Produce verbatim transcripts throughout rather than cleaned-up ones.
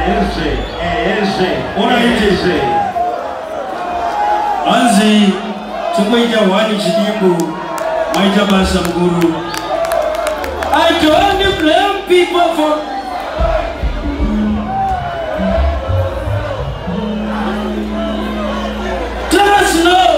ese, ese, ora ese. Anzi, tukuita wani chidibu, maita basa mguru. I don't blame people for let us know.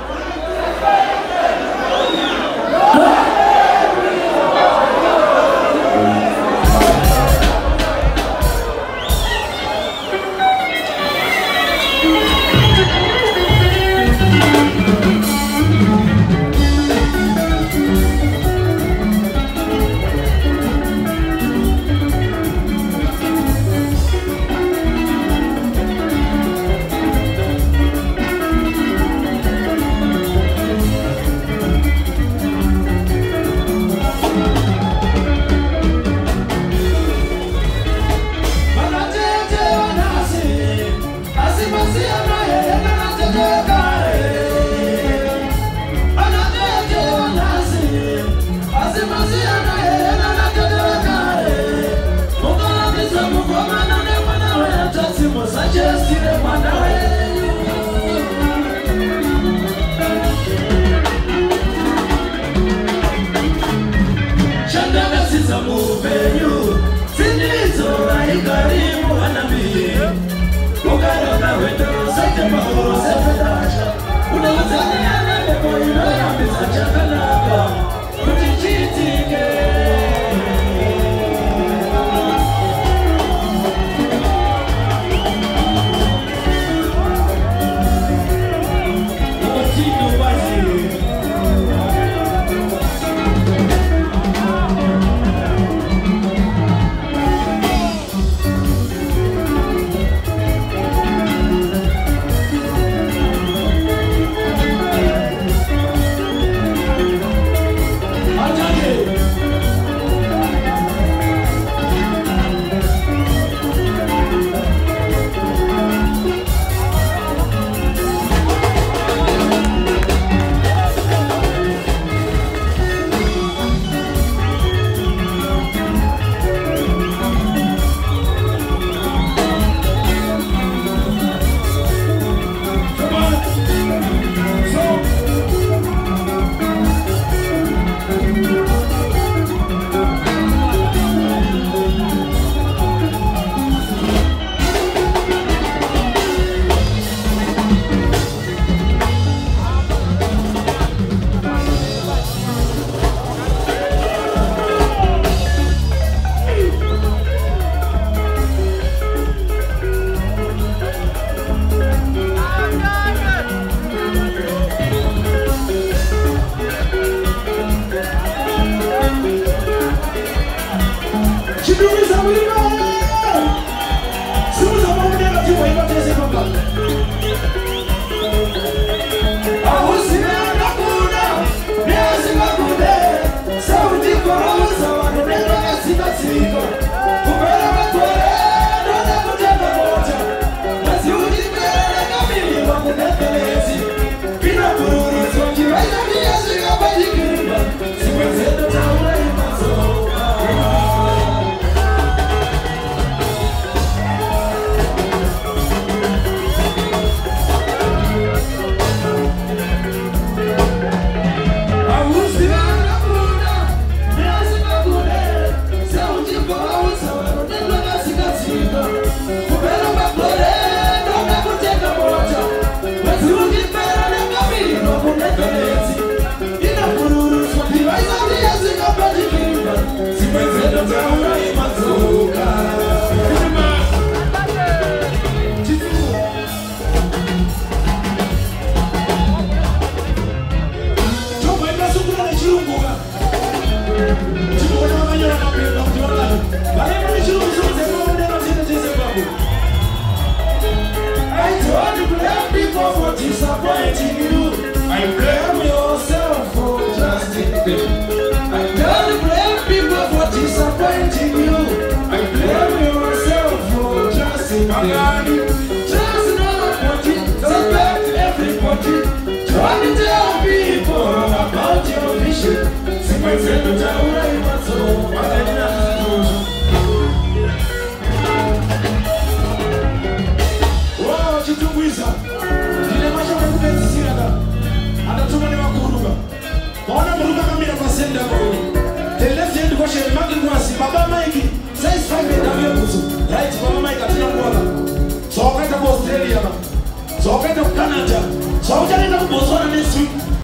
Disappointing you, I blame yourself for just it. I don't blame people for disappointing you. I blame yourself for just it. Just nobody, suspect everybody. Try to tell people about your vision. See my friend, tell me what's so. Baba Mike, say something that we have. Right, Baba Mike, I tell you what. So I got to Australia. So I got to Canada. So I got to Botswana next week.